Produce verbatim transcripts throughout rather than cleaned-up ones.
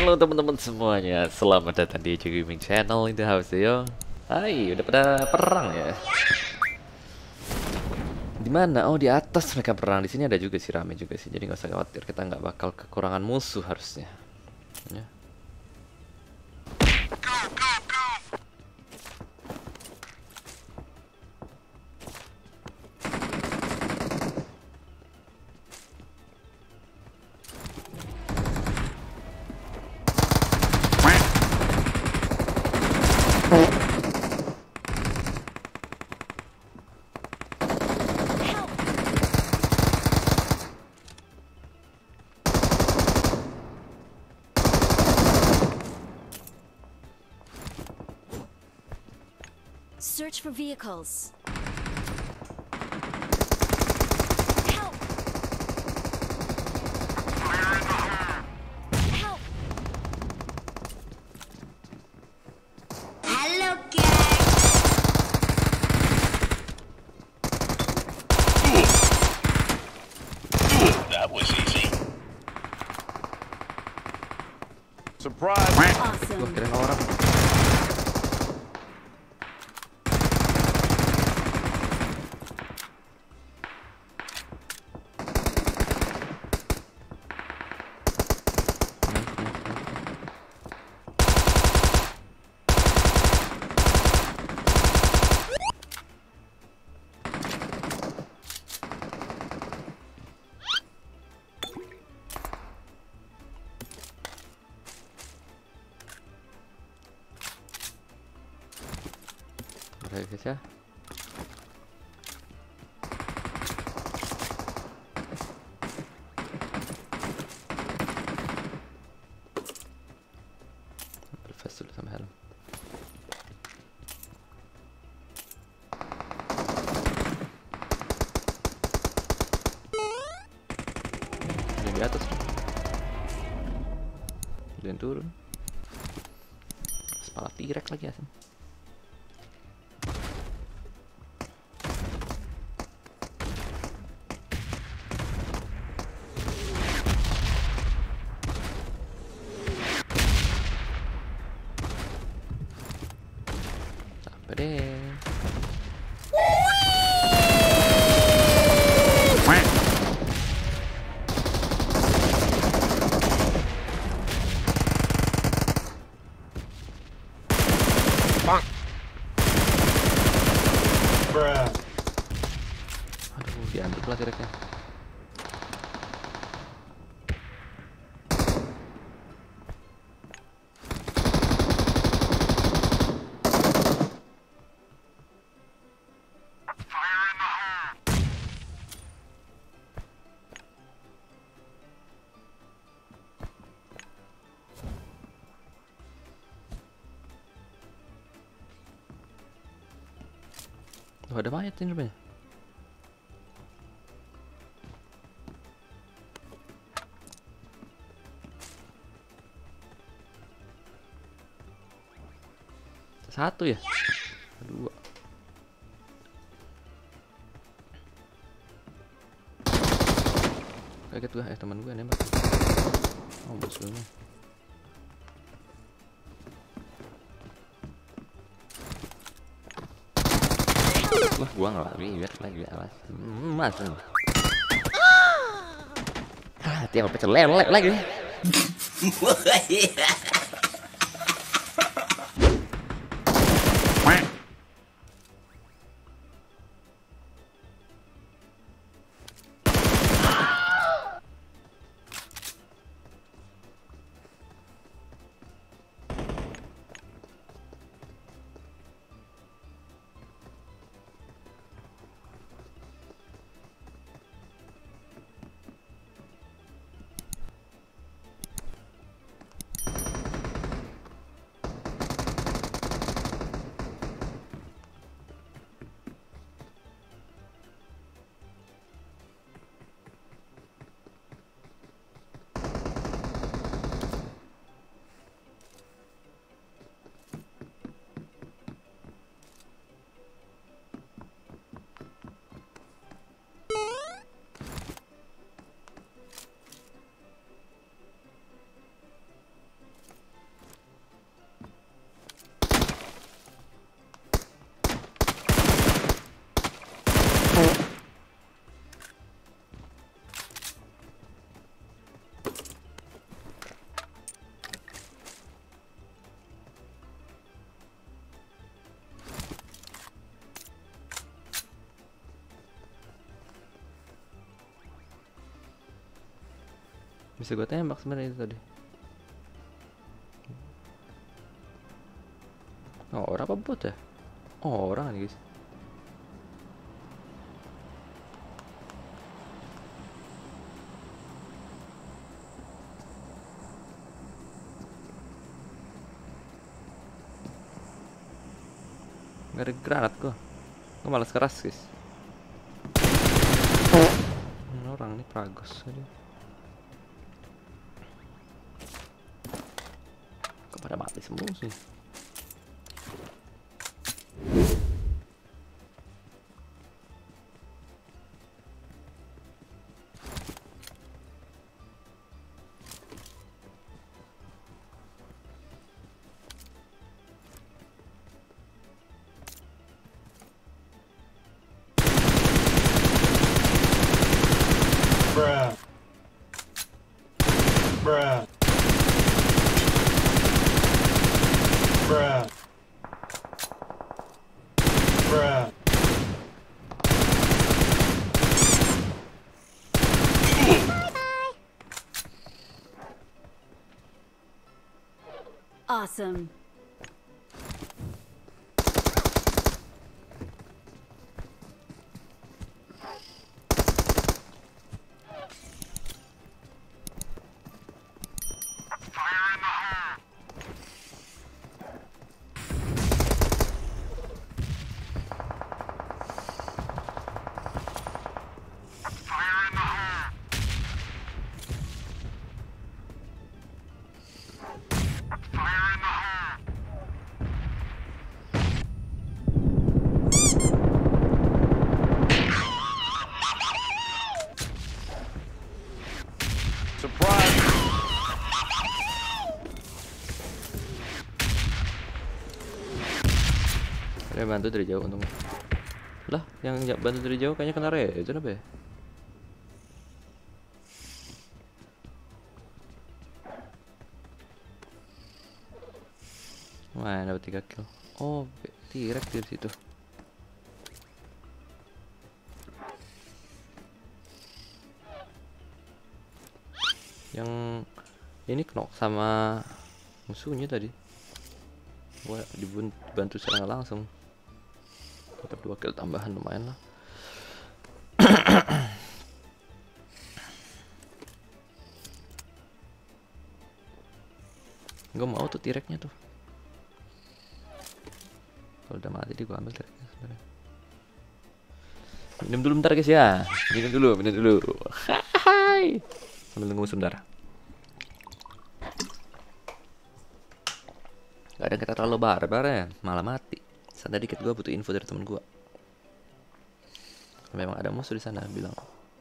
Halo teman-teman semuanya, selamat datang di Ejo Gaming Channel in the house yo. Hai, udah pada perang ya? Di mana? Oh, di atas mereka perang. Di sini ada juga sih, rame juga sih. Jadi nggak usah khawatir, kita nggak bakal kekurangan musuh harusnya. Ya. Search for vehicles. Help! Help! Hello, guys. That was easy. Surprise! Wah, Awesome. kirain orang. Oke guys ya. Ambil vest dulu sama helm. Ini di atas. Dan turun. Kepala T-Rex lagi asem. Deh. Bang. Aduh, diantuk lah kira-kira. Oh, ada mayat ini rupanya. Satu ya? Dua. Kaget gua, eh teman gua nembak. Oh, musuhnya. Wah, gua nggak lagi, biar lagi awas. Mas. Ah, tiap pecel lelek lagi. Bisa gue tembak sebenarnya itu tadi. Oh, orang apa bot ya? Oh, orang nih guys. Gak ada granat gua. Gua malas keras guys. Ini orang nih Pragos aja. Kok pada mati semua sih? Bruh. Bruh. Bruh. Bruh. Awesome. Surprise! Ada yang bantu dari jauh untungnya. Lah, yang bantu dari jauh kayaknya kena rezon apa ya? Wah, dapat tiga kill. Oh, T-Rex di situ. Yang ini knock sama musuhnya tadi. Gua dibantu serangan langsung. Dapat dua kill tambahan lumayan lah. Gue mau tuh T-Rex-nya tuh. Kalau udah mati dia gue ambil T-Rex-nya sebenarnya. Minum dulu bentar guys ya. Minum dulu, minum dulu. Hai. Sambil nunggu sebentar. Gak ada kita terlalu barbar ya, malah mati. Santai dikit, gue butuh info dari temen gue. Memang ada musuh di sana bilang.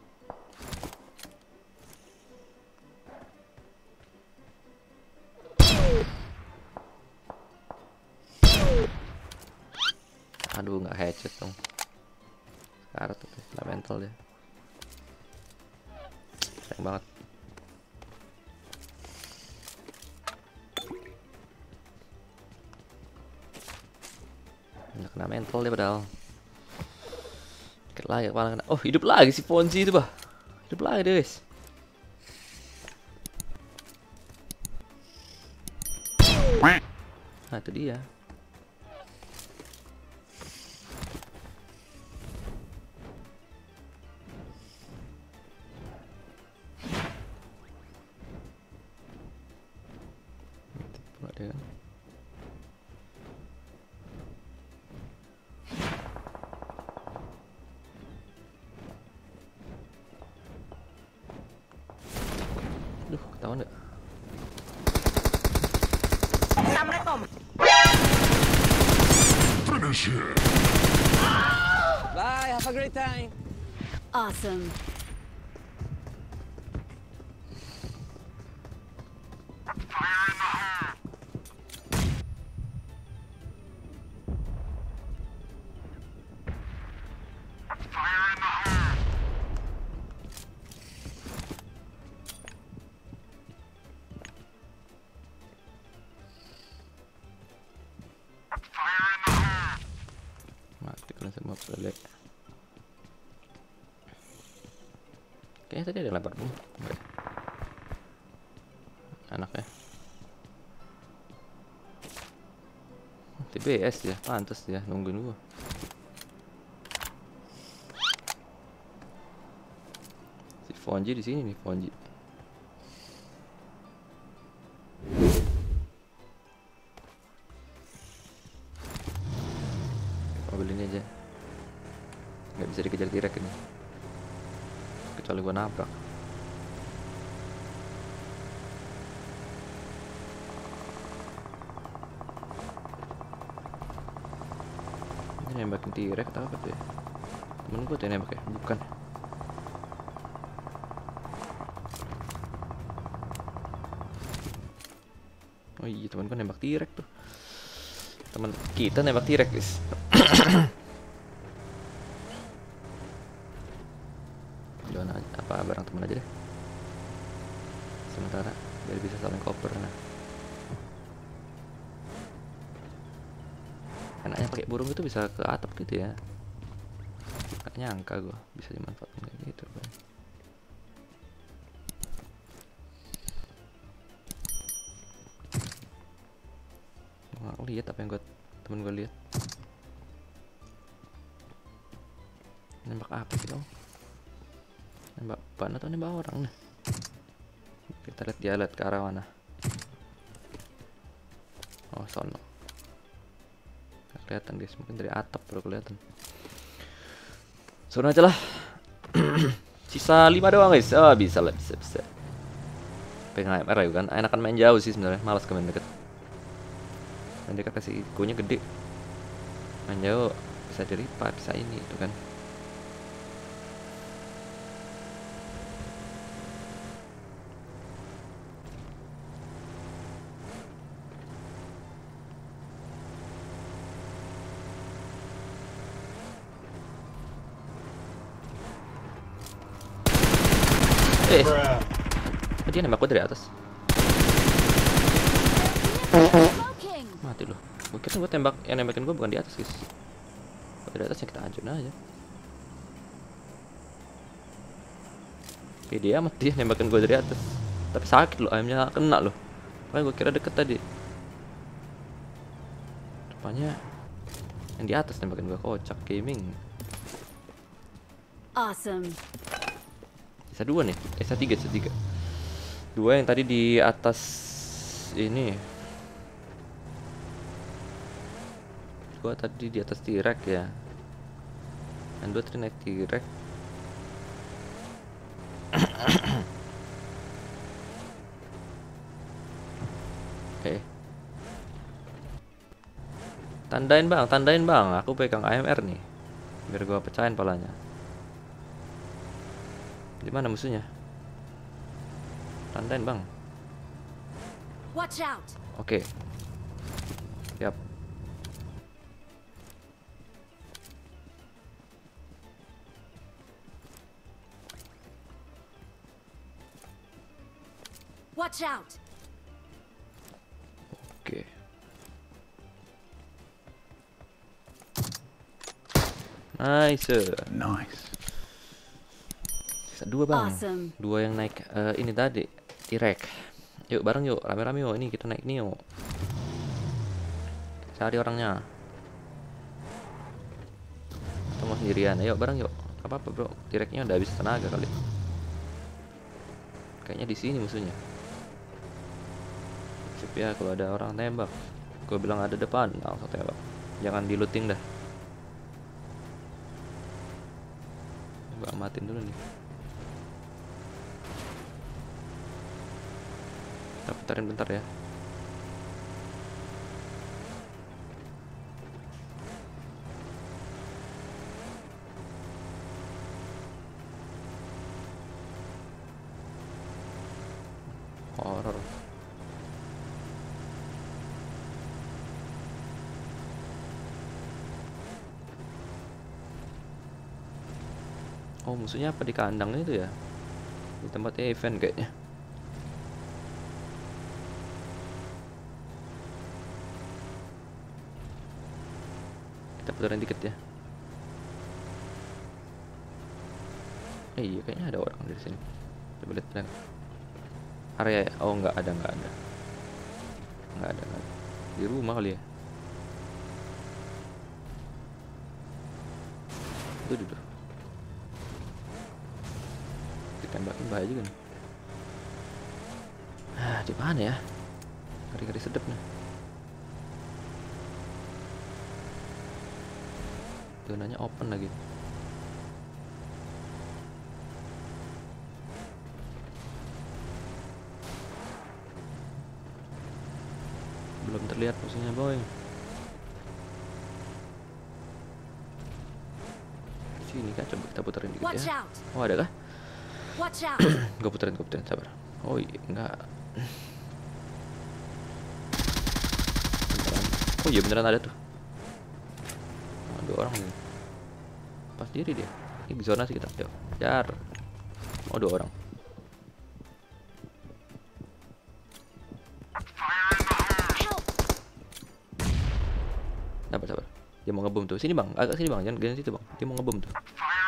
Aduh, nggak headshot dong. Sekarang tuh fundamental ya. Sayang banget. Nggak kena mental dia padahal. Sakit lagi kepala kena. Oh, hidup lagi si Fonzi itu bah. Hidup lagi dia guys. Nah itu dia. Pula dia kan. Duh, ketahuan nggak? Assalamualaikum. Finish him. Bye, have a great time. Awesome. Mati kalian semua pelek. Kayaknya tadi ada yang lempar bom. Enggak. Anaknya. T B S ya, pantas ya nungguin gua. Si Fonji di sini nih, Fonji. Mobil ini aja. Nggak bisa dikejar direct ini. Kecuali gua nabrak. Ini nembakin direct atau apa tuh ya? Temen gua tuh yang nembak ya? Bukan. Oh iya, temen gua nembak direct tuh. Temen kita nembak direct, guys. Jualan aja, apa barang temen aja deh. Sementara biar bisa saling koper. Nah, enaknya pakai burung itu bisa ke atap gitu ya. Gak nyangka gue bisa dimanfaatkan kayak gitu kan. Nggak lihat apa yang gue temen gue lihat. Nembak apa sih dong? Nembak ban atau nembak orang nih? Kita lihat dia lihat ke arah mana. Oh, sono. Nggak kelihatan guys, mungkin dari atap baru kelihatan. Sono aja lah. Sisa lima doang guys. Oh, bisa lah, bisa bisa. Pengen A M R ya kan? Enakan main jauh sih sebenarnya, malas ke main deket. Main dekat kasih ikunya gede. Main jauh bisa diripat, bisa ini itu kan. Eh, Bruh. dia nembak gue dari atas. Smoking. Mati loh. Gue kira gue tembak, yang nembakin gue bukan di atas guys. Kalau dari atasnya kita hancur aja. Oke, dia amat dia nembakin gue dari atas. Tapi sakit loh, ayamnya kena loh. Makanya gue kira deket tadi. Rupanya yang di atas nembakin gue, kocak gaming. Awesome. Sisa dua nih, eh sisa tiga, sisa tiga. Dua yang tadi di atas ini. Gua tadi di atas T-Rex ya. Dan dua tadi naik T-Rex. Oke. Tandain bang, tandain bang. Aku pegang A M R nih. Biar gua pecahin palanya. Di mana musuhnya? Tandain bang. Watch out. Oke. Siap. Watch out. Oke. Nice. Nice. Sisa dua bang. Awesome. Dua yang naik eh, ini tadi. T-Rex. Yuk bareng yuk, rame-rame yuk. Ini kita naik nih yuk. Cari orangnya. Kita mau sendirian. Ayo bareng yuk. Gak apa-apa bro. T-Rex-nya udah habis tenaga kali. Kayaknya di sini musuhnya. Sip ya, kalau ada orang tembak. Gue bilang ada depan, langsung tembak. Jangan di looting dah. Gue amatin dulu nih. Kita putarin bentar ya. Horor. Oh, musuhnya apa di kandang itu ya? Di tempatnya event kayaknya. Kita putarin dikit ya. Eh, iya kayaknya ada orang dari sini. Coba lihat plan. area. Oh nggak ada, nggak ada, nggak ada, nggak ada. Di rumah kali ya. Tuh, tuh, tuh. Ditembakin bahaya juga nih. Ah, di mana ya? Ngeri-ngeri sedep nih. Zonanya open lagi. Belum terlihat musuhnya, boy. Sini kan, coba kita puterin dikit Watch ya. out. Oh, ada kah? Watch out. Gue puterin, gue puterin, sabar. Oh iya, enggak. Beneran. Oh iya, beneran ada tuh. Oh, dua orang nih. Pas diri dia. Ini di zona sih kita. Yuk, jar. Oh, dua orang. Help. Sabar, sabar. Dia mau ngebom tuh. Sini bang, agak sini bang, jangan jangan situ bang. Dia mau ngebom tuh.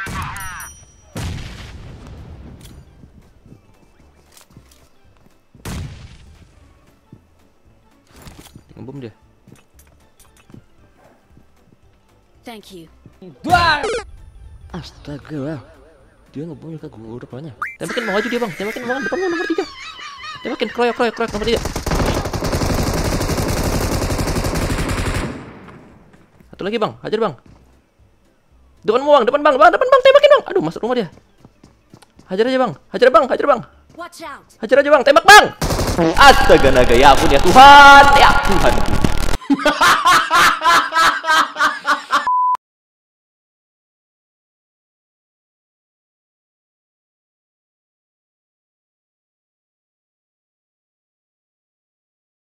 Dia ngebom dia. Thank you. Astaga, dia ngebom juga gue rupanya. Tembakin mau maju dia bang, tembakin bang, depan nomor tiga. Tembakin, kroyok, kroyok, kroyok nomor tiga. Satu lagi bang, hajar bang. Depan bang, depan bang, bang, depan bang, tembakin bang. Aduh, masuk rumah dia. Hajar aja bang, hajar bang, hajar bang. Watch out. Hajar aja bang, tembak bang. Astaga naga, ya ampun ya Tuhan, ya Tuhan.